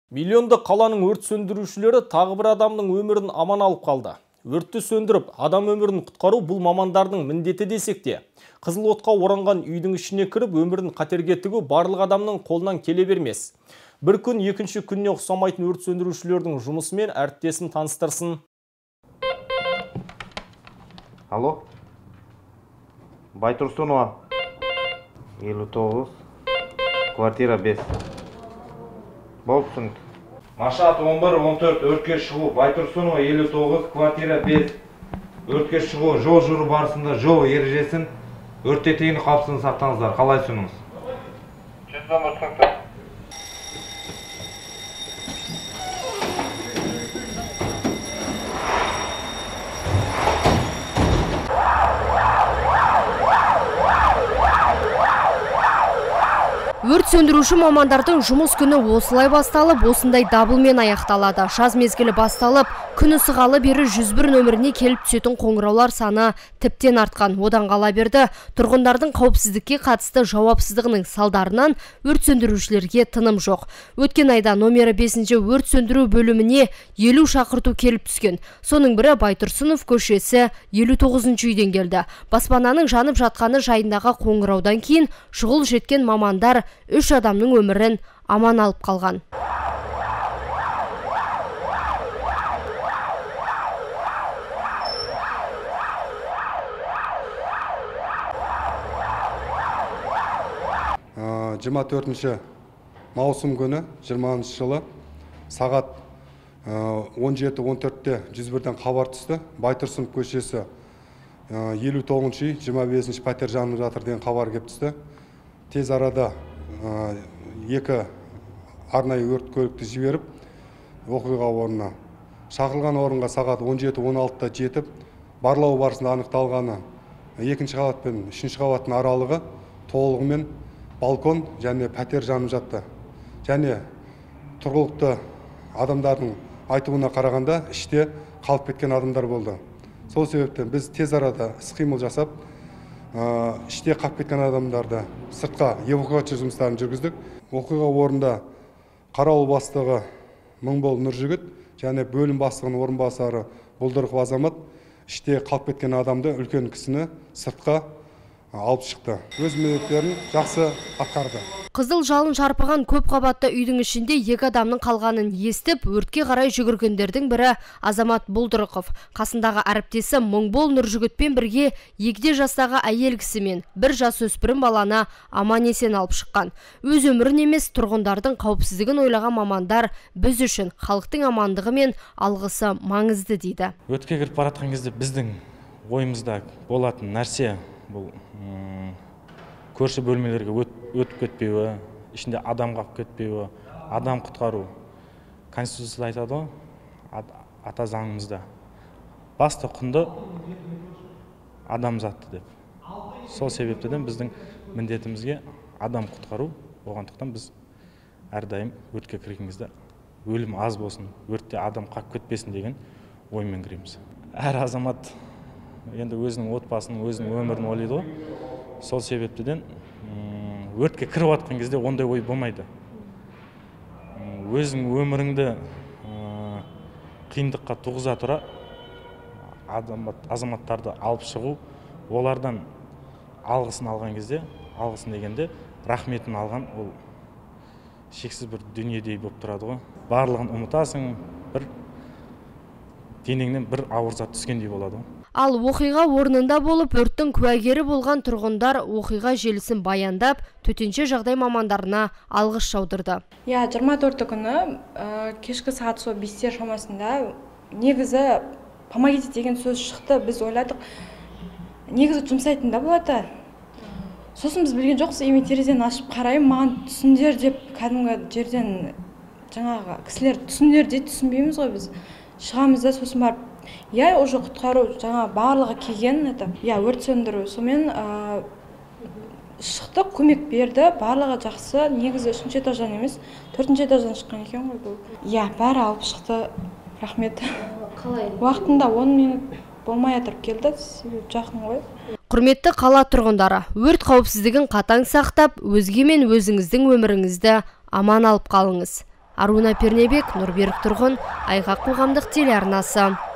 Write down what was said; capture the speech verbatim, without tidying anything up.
Миллионды қаланың өрт сөндірушілері тағы бір адамның өмірін аман алып қалды. Өртті сөндіріп, адам өмірін құтқару бұл мамандардың міндеті десек те, қызыл отқа оранған үйдің ішіне кіріп, өмірін қатерге тігу барлық адамның қолынан келе бермес. Бір күн екінші күніне ұқсамайтын өрт сөндірушілердің жұмысымен әріптесін таныстырсын. Алло? Байтұрсынова. елу тоғыз. Квартира бес. Болсын. Машат он бір он төрт өртке шығу. Байтұрсынова елу тоғыз, квартира бес. Өртке шығу. Жол жүру барысында жол ережесін, өртте тегін қауіпсіздігін сақтаңыздар. Қалайсыңыз? жүз он бір сексен. Өрт сөндіруші мамандардың жұмыс күні осылай басталып, осындай дабылмен аяқталады. Жаз мезгілі басталып, күні сығалы бері жүз бір нөміріне келіп түсетін қоңыраулар саны тіптен артқан. Одан қала берді, тұрғындардың қауіпсіздікке қатысты жауапсыздығының салдарынан өрт сөндірушілерге тыным жоқ. Өткен айда номері бесінші өрт сөндіру бөліміне елу шақырту келіп түскен. Соның бірі Байтұрсынов көшесі елу тоғызыншы үйден келді. Баспананың жанып жатқаны жайындағы қоңыраудан кейін шұғыл жеткен мамандар үш адамның өмірін аман алып қалған. жиырма төртінші маусым күні жиырмасыншы жылы сағат он жеті он төртте жүз бірден хабар түсті. Байтұрсынов көшесі елу тоғызыншы үй жиырма бесінші пәтер жанып жатыр деген хабар келіп түсті. Тез арада екі арнайы өрт көлікті жіберіп, оқиға орнына шақырылған орынға сағат он жеті он алтыда жетіп, барлау барысында анықталғаны екінші қабат пен үшінші қабаттың аралығы толығымен балкон және пәтер жанып жатты. Және тұрғылықты адамдардың айтуына қарағанда іште қалып кеткен адамдар болды. Сол себептен біз тез арада іс-қимыл жасап, іште қалып кеткен адамдарды сыртқа эвакуация жұмыстарын жүргіздік. Оқиға орнында қарауыл бастығы Мыңбол Нұржігіт және бөлім бастығының орынбасары Бұлдырықов Азамат іште қалып кеткен адамды, үлкен кісіні сыртқа алып шықты. Өз міндеттерін жақсы атқарды. Қызыл жалын шарпыған көп қабатты үйдің ішінде екі адамның қалғанын естіп, өртке қарай жүгіргендердің бірі Азамат Бұлдырықов. Қасындағы әріптесі Мыңбол Нұржігітпен бірге егде жастағы әйел кісімен бір жасөспірім баланы аман есен алып шыққан. Өз өмірін емес, тұрғындардың қауіпсіздігін ойлаған мамандар біз үшін халықтың амандығы мен алғысы маңызды дейді. Өртке кіріп баратқан кезде біздің ойымызда болатын нәрсе бұл көрші бөлмелерге өтіп кетпеуі, ішінде адам қалып кетпеуі, адам құтқару. Конституцияда айтады ғой, ата заңымызда. Басты құнды адам затты деп. Сол себептен біздің міндетімізге адам құтқару. Оғандықтан біз әрдайым өртке кірген кезде өлім аз болсын, өртте адам қалып кетпесін деген оймен кіреміз. Әр азамат енді өзінің отбасының, өзінің өмірін ойлайды ғой. Сол себептен өртке кіріп атқан кезде ондай ой болмайды. Өзің өміріңді қиындыққа туғыза тұра азаматтарды алып шығу, олардан алғысын алған кезде, алғысын дегенде рахметін алған, ол шексіз бір дүниедей болып тұрады ғой. Барлығын ұмытасың, бір денеңнен бір ауыр зат түскендей болады ғой. Ал оқиға орнында болып, өрттің куәгері болған тұрғындар оқиға желісін баяндап, төтенше жағдай мамандарына алғыс жаудырды. Я жиырма төрті күні кешкі сағат сол бестер шамасында негізі помогите деген сөз шықты. Біз ойладық, негізі жұмсайтында болады. Сосын біз білген жоқпыз, еме терезені ашып қарайым, маған түсіндер деп кәдімгі жерден жаңағы кісілер түсіндер дейді, түсінбейміз ғой біз. Шығамыз да сосын барып, я уже құтқару жаңа барлығы келген, я өрт сөндіру. Сомен шықты, көмек берді, барлығы жақсы. Негізі үшінші этаждан емес, төртінші этаждан шыққан екен ғой бұл. Я бәрі алып шықты, рахмет. Қалай? Уақытында он минут болмай атырып келді, жақын ғой. Құрметті қала тұрғындары, өрт қауіпсіздігін қатаң сақтап, өзге мен өзіңіздің өміріңізді аман алып қалыңыз. Аруна Пернебек, Нұрберік Тұрғын, Айғақ қоғамдық телеарнасы.